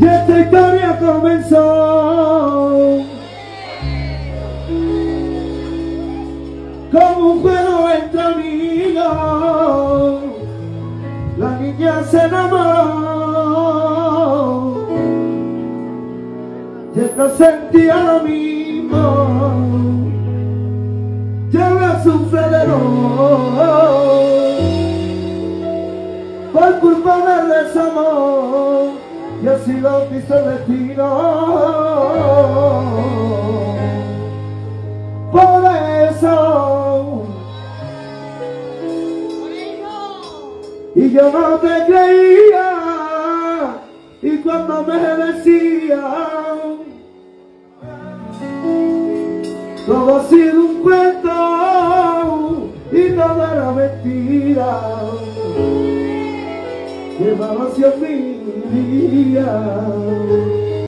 Y esta historia comenzó como un juego entre amigos. La niña se enamoró y él no sentía lo mismo. Y ahora sufre de dolor por culpa del desamor, y así lo quiso el destino. Por eso, y yo no te creía, y cuando me decían todo ha sido un cuento y todo era mentira, que malo hacía mi vida.